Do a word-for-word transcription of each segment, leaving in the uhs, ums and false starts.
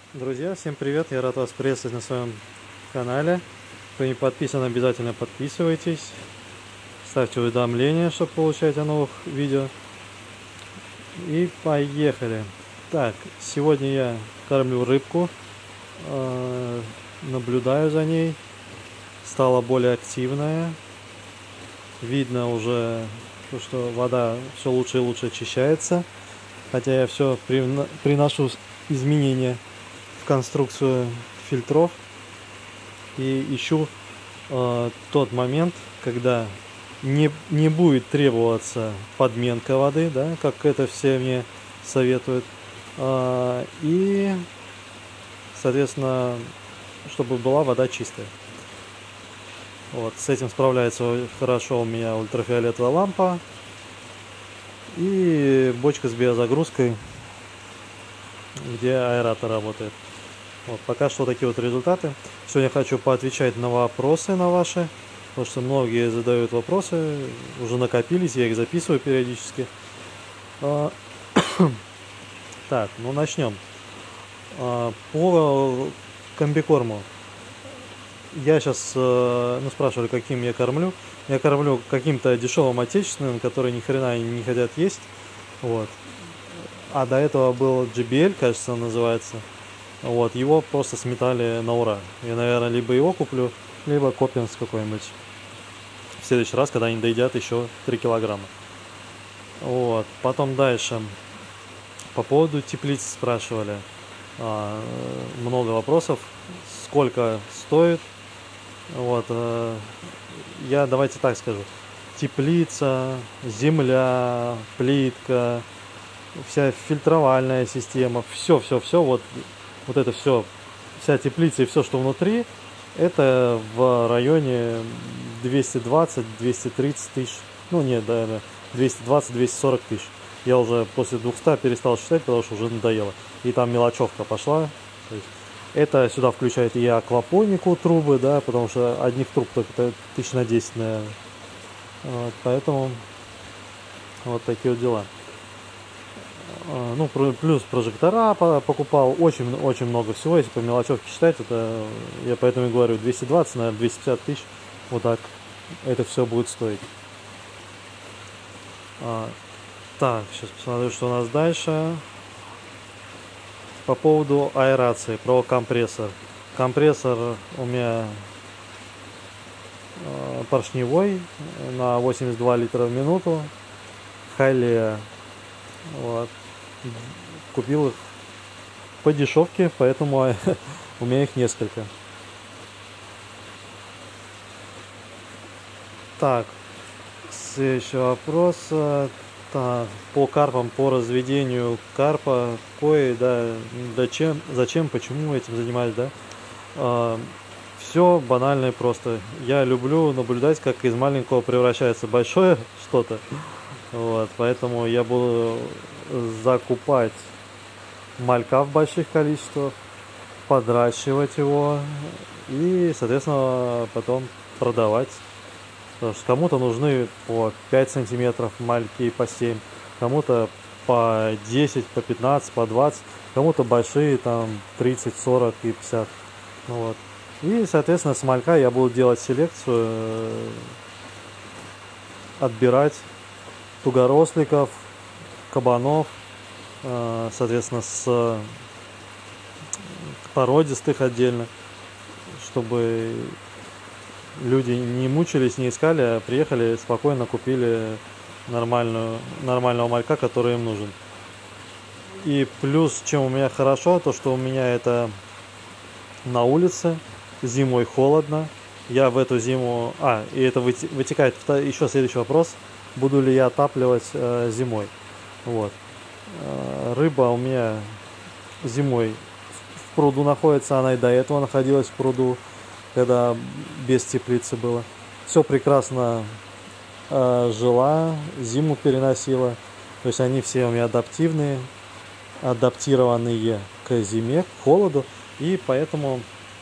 Друзья, всем привет! Я рад вас приветствовать на своем канале. Кто не подписан, обязательно подписывайтесь. Ставьте уведомления, чтобы получать о новых видео. И поехали! Так, сегодня я кормлю рыбку. Э, наблюдаю за ней. Стала более активная. Видно уже, что вода все лучше и лучше очищается. Хотя я все приношу изменения конструкцию фильтров и ищу э, тот момент, когда не, не будет требоваться подменка воды, да, как это все мне советуют, э, и соответственно, чтобы была вода чистая. Вот, с этим справляется хорошо у меня ультрафиолетовая лампа и бочка с биозагрузкой, где аэратор работает. Вот, пока что такие вот результаты. Сегодня хочу поотвечать на вопросы на ваши, потому что многие задают вопросы, уже накопились, я их записываю периодически. Так, ну начнем. По комбикорму. Я сейчас, ну, спрашивали, каким я кормлю. Я кормлю каким-то дешевым отечественным, которые ни хрена не хотят есть. Вот. А до этого был джей би эл, кажется, он называется. Вот, его просто сметали на ура. Я, наверное, либо его куплю, либо Копинс какой-нибудь в следующий раз, когда они доедят еще три килограмма. Вот, потом дальше. По поводу теплиц спрашивали. А, много вопросов. Сколько стоит? Вот, а, я, давайте так скажу. Теплица, земля, плитка, вся фильтровальная система, все, все, все, вот. Вот это все, вся теплица и все, что внутри, это в районе двести двадцать - двести тридцать тысяч. Ну нет, да, двести двадцать - двести сорок тысяч. Я уже после двухсот перестал считать, потому что уже надоело. И там мелочевка пошла. То есть это сюда включает и аквапонику трубы, да, потому что одних труб только тысяч на десять, наверное. Вот, поэтому вот такие вот дела. Ну, плюс прожектора покупал, очень-очень много всего, если по мелочевке считать, это, я поэтому и говорю, двести двадцать, наверное, двести пятьдесят тысяч, вот так это все будет стоить. А, так, сейчас посмотрю, что у нас дальше. По поводу аэрации, про компрессор. Компрессор у меня э, поршневой на восемьдесят два литра в минуту, Халея. Вот. Купил их по дешевке, поэтому у меня их несколько. Так, следующий вопрос. Так, по карпам, по разведению карпа, кoi, да, зачем, зачем, почему этим занимаюсь, да? А, все банально и просто. Я люблю наблюдать, как из маленького превращается большое что-то. Вот, поэтому я буду закупать малька в больших количествах, подращивать его и, соответственно, потом продавать. Потому что кому-то нужны по пять сантиметров мальки, по семь, кому-то по десять, по пятнадцать, по двадцать, кому-то большие, там тридцать, сорок и пятьдесят. Вот. И, соответственно, с малька я буду делать селекцию, отбирать тугоросликов, кабанов, соответственно, с породистых отдельно, чтобы люди не мучились, не искали, а приехали, спокойно купили нормальную, нормального малька, который им нужен. И плюс, чем у меня хорошо, то что у меня это на улице, зимой холодно, я в эту зиму... А, и это вытекает еще следующий вопрос. Буду ли я отапливать э, зимой? Вот. Э, рыба у меня зимой в пруду находится, она и до этого находилась в пруду, когда без теплицы было. Все прекрасно э, жила, зиму переносила. То есть они все у меня адаптивные, адаптированные к зиме, к холоду, и поэтому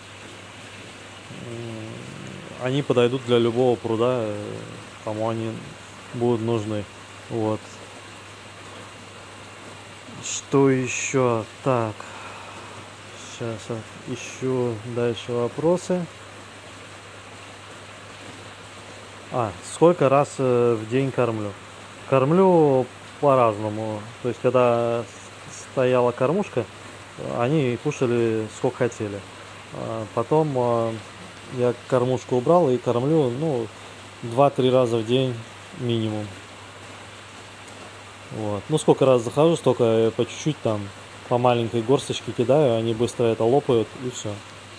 э, они подойдут для любого пруда, э, кому они будут нужны. Вот. Что еще? Так. Сейчас ищу дальше вопросы. А, сколько раз в день кормлю? Кормлю по-разному. То есть, когда стояла кормушка, они кушали сколько хотели. Потом я кормушку убрал и кормлю, ну, два-три раза в день минимум. Вот. Ну, сколько раз захожу, столько по чуть-чуть там, по маленькой горсточке кидаю, они быстро это лопают и все.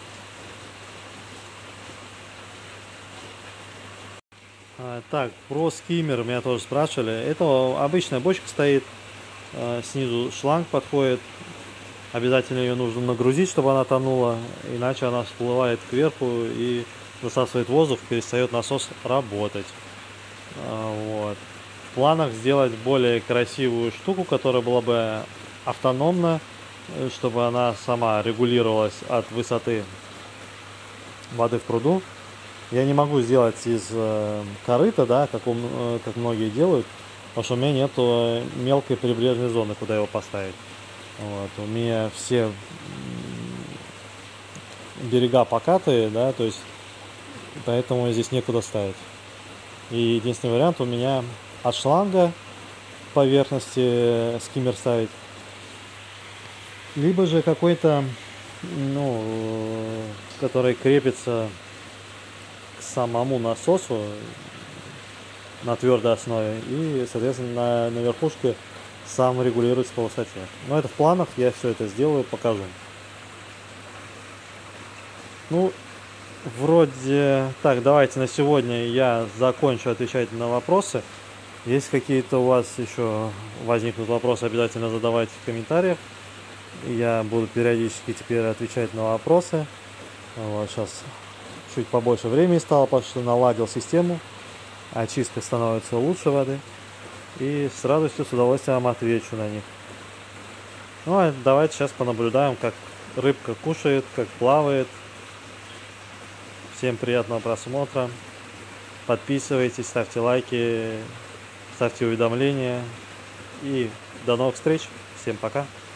А, так, про скиммер меня тоже спрашивали. Это обычная бочка стоит, а, снизу шланг подходит. Обязательно ее нужно нагрузить, чтобы она тонула, иначе она всплывает кверху и засасывает воздух, перестает насос работать. А, вот. В планах сделать более красивую штуку, которая была бы автономна, чтобы она сама регулировалась от высоты воды в пруду. Я не могу сделать из э, корыта, да, как, у, э, как многие делают, потому что у меня нету мелкой прибрежной зоны, куда его поставить. Вот. У меня все берега покатые, да, то есть поэтому здесь некуда ставить. И единственный вариант у меня от шланга поверхности скиммер ставить, либо же какой-то, ну, который крепится к самому насосу на твердой основе и, соответственно, на, на верхушке сам регулируется по высоте. Но это в планах, я все это сделаю, покажу. Ну, вроде так, давайте на сегодня я закончу отвечать на вопросы. Если какие-то у вас еще возникнут вопросы, обязательно задавайте в комментариях. Я буду периодически теперь отвечать на вопросы. Вот, сейчас чуть побольше времени стало, потому что наладил систему. Очистка становится лучше воды. И с радостью, с удовольствием отвечу на них. Ну, а давайте сейчас понаблюдаем, как рыбка кушает, как плавает. Всем приятного просмотра. Подписывайтесь, ставьте лайки, ставьте уведомления. И до новых встреч. Всем пока.